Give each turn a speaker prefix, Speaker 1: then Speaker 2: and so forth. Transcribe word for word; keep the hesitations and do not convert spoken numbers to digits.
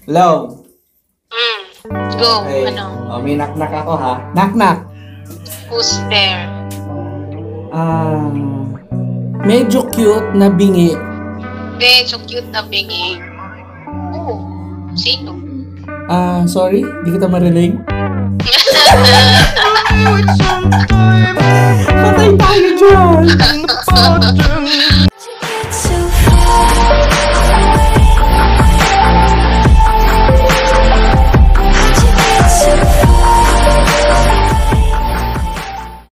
Speaker 1: Hello?
Speaker 2: Mm. Go.
Speaker 1: Okay.
Speaker 2: Ano?
Speaker 1: Oh, may knock-knock ako ha. Knock-knock.
Speaker 2: Who's there?
Speaker 1: Ah, medyo cute na bingi.
Speaker 2: Be, so cute na bingi. Oh, sino?
Speaker 1: Ah, sorry, di kita marinig. Patay tayo dyan!